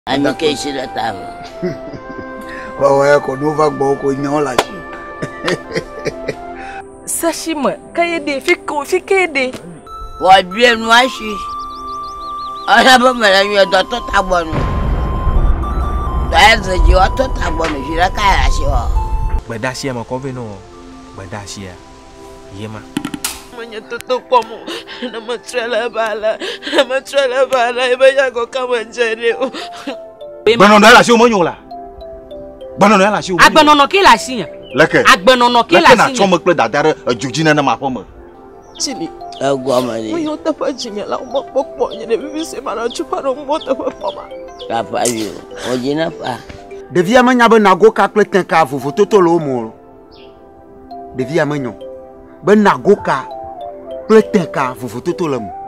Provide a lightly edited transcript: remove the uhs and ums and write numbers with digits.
Ami ke ici la table. Ouais, qu'on nous va beaucoup là. Sashima, kayede, fikede. Wa bien moi chi. Ala ba mala mi do to tabonu. Da ze ji o to tabonu ji la ka la shi o. Badasia ma conveno. Badasia. Yema. Manya toto pomo. Na matrela bala ibe ya go kama njere. Banono la shi o monyo la. Banono la shi o. Agbenono ki la shi yan. Leke. Agbenono ki la shi yan. Leke na chomo pe dadare jujina na ma pomo. Chili. Agwamani. Mo ta pa jinya la mo popo nyene bibi se mara chupa ro mo ta pa poma. Papa yo, ojina pa. Devia manya be nago ka pletin ka fufu totolo mo. Devia manyo. Be nago ka pletin ka fufu totolo mo.